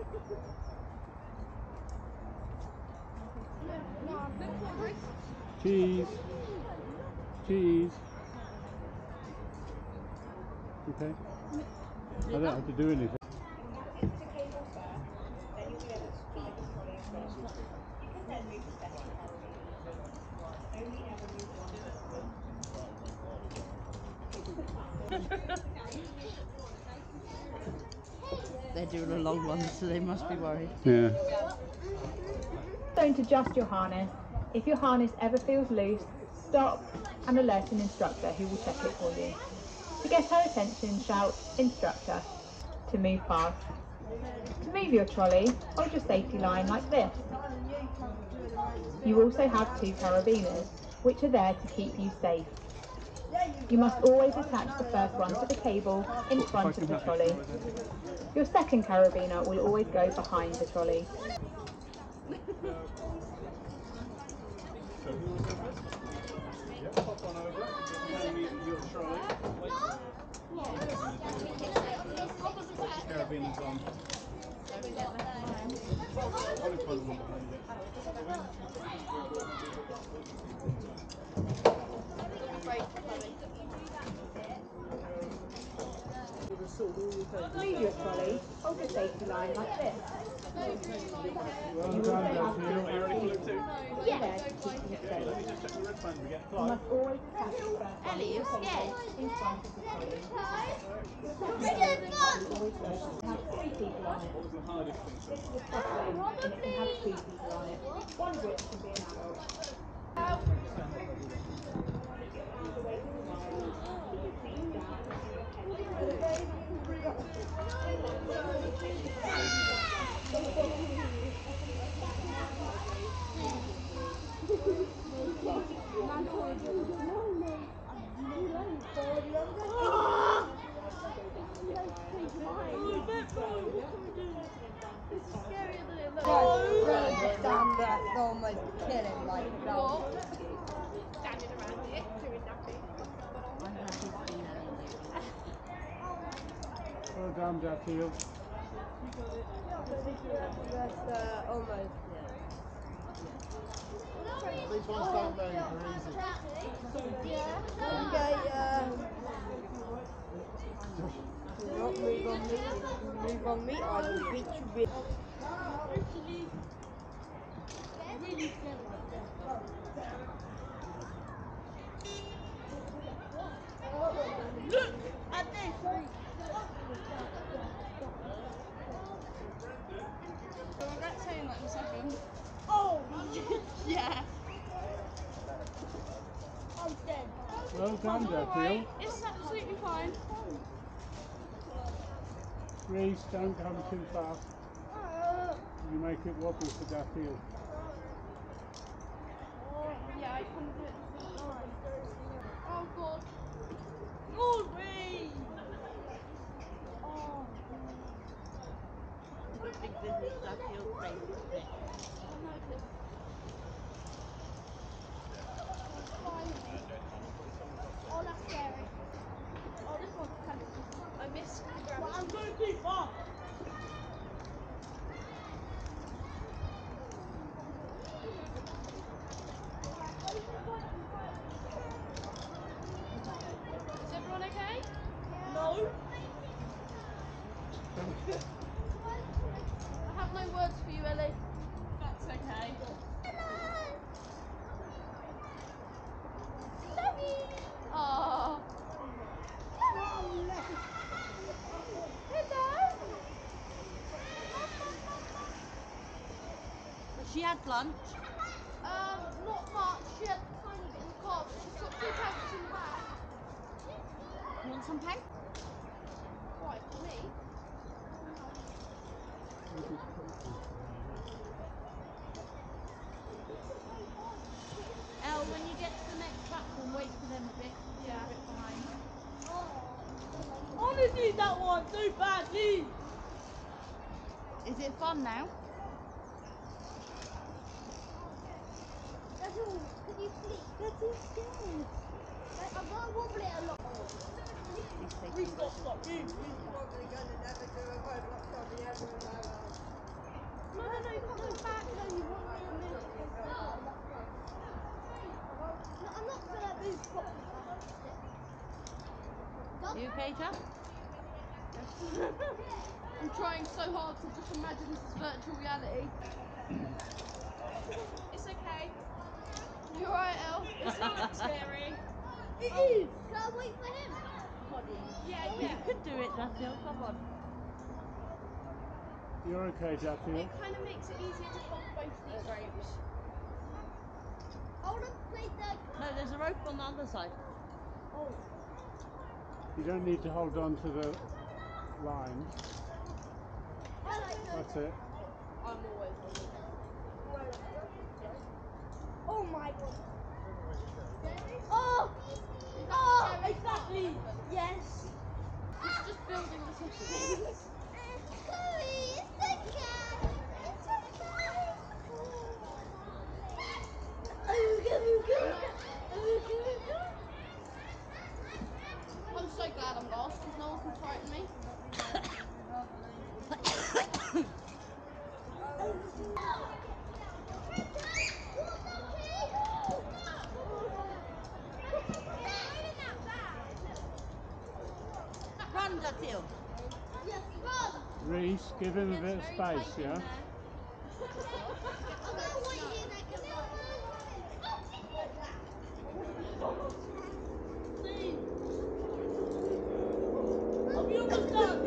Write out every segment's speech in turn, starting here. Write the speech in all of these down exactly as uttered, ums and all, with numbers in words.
Cheese. Cheese. Okay. I don't have to do anything. They're doing a long one, so they must be worried. Yeah. Don't adjust your harness. If your harness ever feels loose, stop and alert an instructor who will check it for you. To get her attention, shout, "Instructor." To move fast. To move your trolley, hold your safety line like this. You also have two carabiners, which are there to keep you safe. You must always attach the first one to the cable in front of the trolley. Your second carabiner will always go behind the trolley. Pop on over, hand me your trolley. Carabiners on. Probably find the one behind it. Move your trolley, hold your safety line like this. Well You done, also have Datil. Are you ready for it too? yeah. There to keep you Yeah, let me safe. just check the wristbands again. You Five. must always attach the first one Ellie, to you're the scared. cable in front of the trolley. Your second Always carabiner will always go to have three people on it. the hardest thing. This is a crossing and it can have two people on it, one of which can be an adult. That's almost killing like dog. Standing around it, doing nothing. I'm happy to be Ellie, lady. Well done, Datil. That's uh, almost, yeah. These ones don't move, they're easy. Okay, um... do not move on me. If you move on me, I will beat you with... Really scary. Look at this. I'll regret saying that in a second. Oh, yeah. I'm dead. Well done, Alright, Datil. it's absolutely fine. Rhys, don't come too fast. You make it wobble for Datil. Yeah, I couldn't do it at the same time. Oh god. Oh, Rhys! Oh. I don't think this is Datil's favourite bit. I know this. Oh, that's scary. Oh, this one's tempting. I missed the ground. Well, I'm going too far. Is everyone okay? No. I have no words for you, Ellie. That's okay. Oh. Has she had lunch? Um, not much. She had a tiny bit in the car, but she's got two packets in the back. You want some pancakes? Right, for me. Elle, when you get to the next platform, wait for them a bit. Yeah. A bit behind. Honestly, that one too badly. Is it fun now? That's all. Can you please? That's too scared. Like, I'm gonna wobble it a lot. These safety We've got measures stop are you. really We're good. probably gonna never do a robot zombie ever in our lives. okay, Jack? I'm trying so hard to just imagine this is virtual reality. It's okay. You alright, El? It's not scary. It is! Can I wait for him? Yeah, yeah. You could do it, Datil, come on. You're okay, Datil. It kind of makes it easier to hold both these ropes. I want to play the... No, there's a rope on the other side. Oh. You don't need to hold on to the line. I like those. That's it. I'm always holding it. Oh my god. Oh! Oh, exactly. Yes. It's just building the suspense. It's okay. It's okay. I'm so glad I'm lost because no one can frighten me. Run, Datil. Yes, run! Rhys, give him a bit of space, yeah? I'm gonna wait here and I can run. Please. I'll be almost done.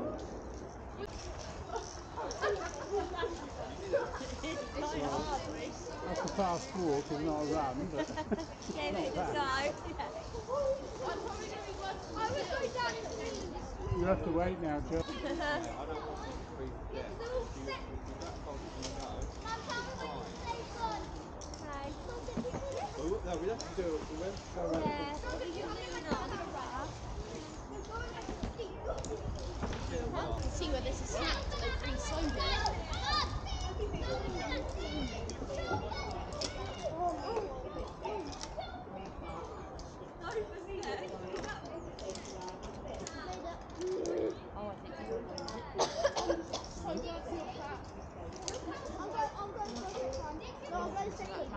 It's quite hard, Rhys. That's a fast walk, it's not a run, but Give not it a bad. go. I'm probably going to be working. I would go down in the sea. You have to wait now, Joe. I don't want it to be dead. If you, if you're that close and you know, it's fine. Well, no, we have to do it. We went to go around. Yeah, but we can lean on. I can see where this is snapped, but they've re-sewn it. Oh, I think you're going to So glad to hear that. I'm going, I'm going first this time. No, I'm going second.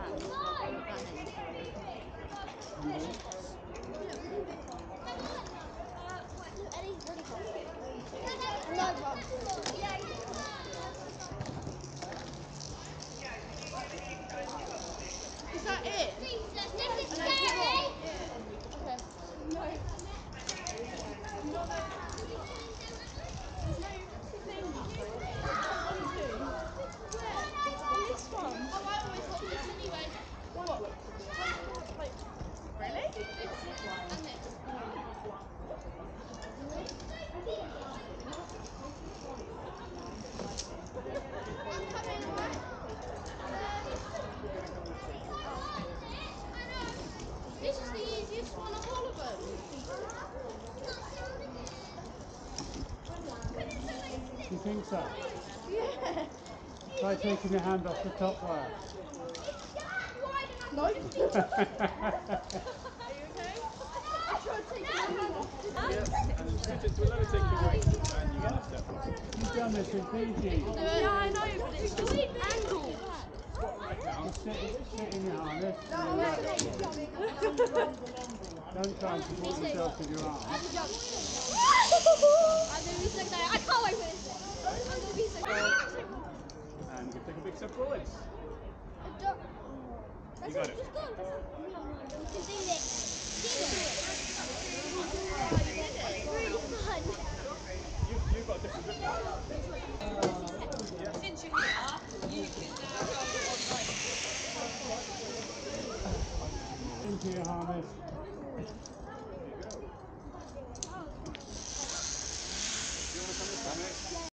Ellie's really hot. No, but is that it? And then come on. Okay. No. You don't know. There's no thing. On two. Where? On this one. Oh, I always hold this anyway. What? Like, really? This and this. I'm coming, alright? This is the easiest one of all of them. You think so? Yeah. Try taking your hand off the top wire. No. Are you okay? I tried taking my hand off. Yeah, and switch it to let it take your weight and you get a step on. You've done this in Fiji. Yeah, I know, but it's just angled. Just sit, sit in your harness. No, and I'm relax. okay. Don't try and support yourself with your arm. I'm gonna be so there. I can't wait for this one. I'm gonna be so there. And you can take a big step forwards. That's You got it. it. Just go. That's it. You can do this. Really fun. You, you've got a different grip now. Since you're here, you can now go on like Into your harness.